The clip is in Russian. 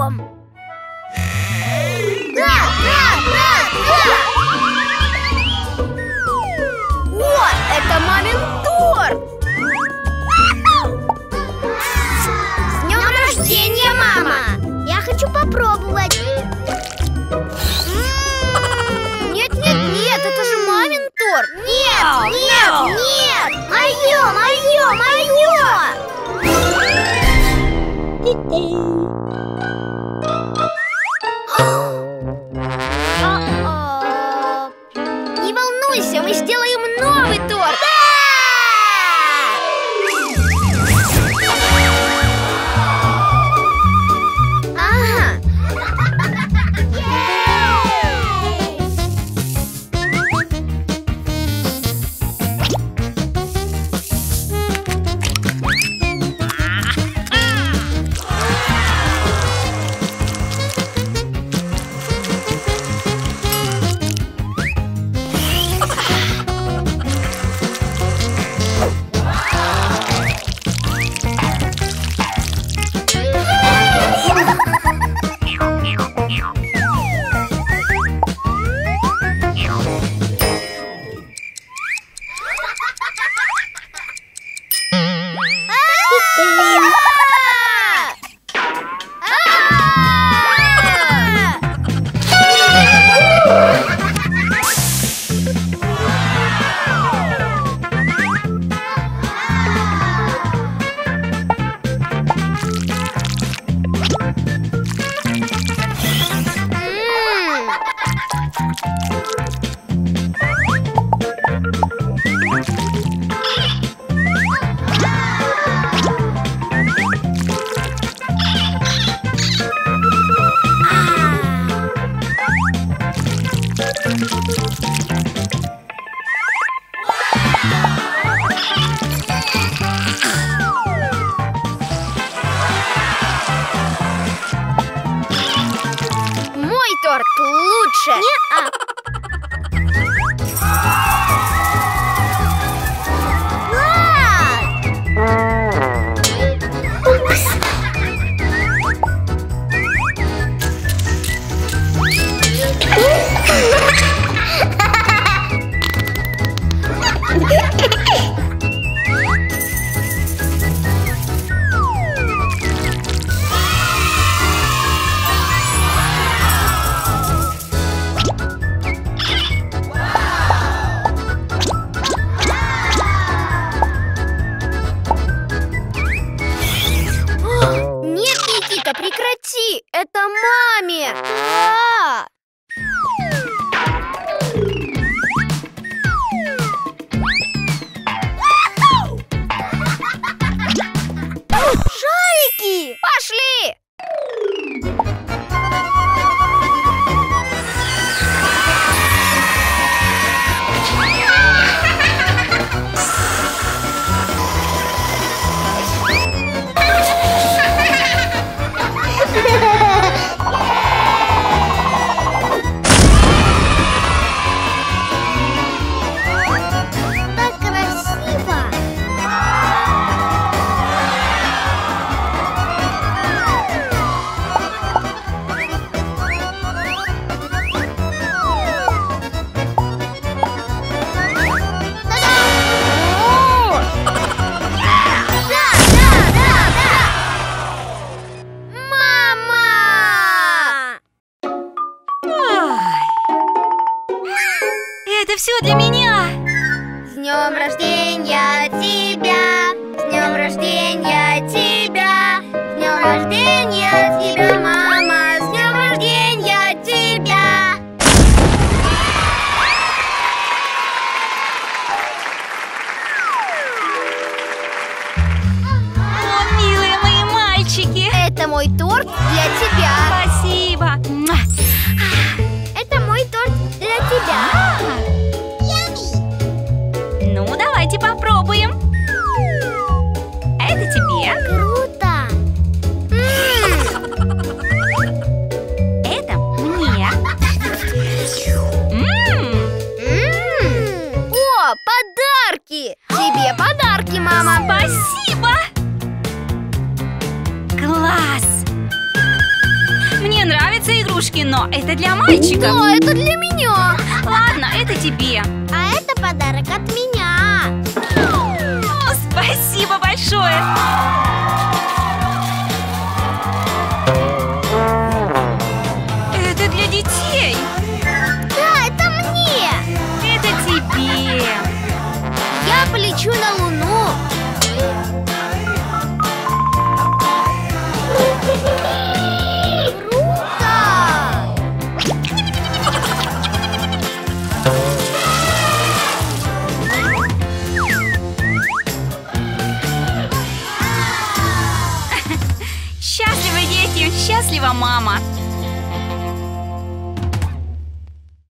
Пойдем. О, это мамин торт! С днем рождения, мама! Я хочу попробовать. Нет, это же мамин торт! Нет! Мое! Не волнуйся, мы сделаем новый торт! Ага. Мой торт лучше. Нет, Никита, прекрати! Это маме! Шарики! Пошли! Так красиво! Мама! Это все для меня. С днем рождения тебя! С днем рождения тебя! С днем рождения тебя, мама! С днем рождения тебя! О, милые мои мальчики. Это мой торт для тебя! Спасибо. Муа. Это мой торт для тебя! Ну, давайте попробуем. Это тебе. Круто! Это мне. О, подарки! Тебе подарки, мама! Спасибо. Класс. игрушки, но это для мальчиков. Да, это для меня. Ладно, это тебе. А это подарок от меня. О, спасибо большое. Это для детей. Да, это мне. Это тебе. Я полечу на Луну. Круто! Счастливы дети, счастлива мама.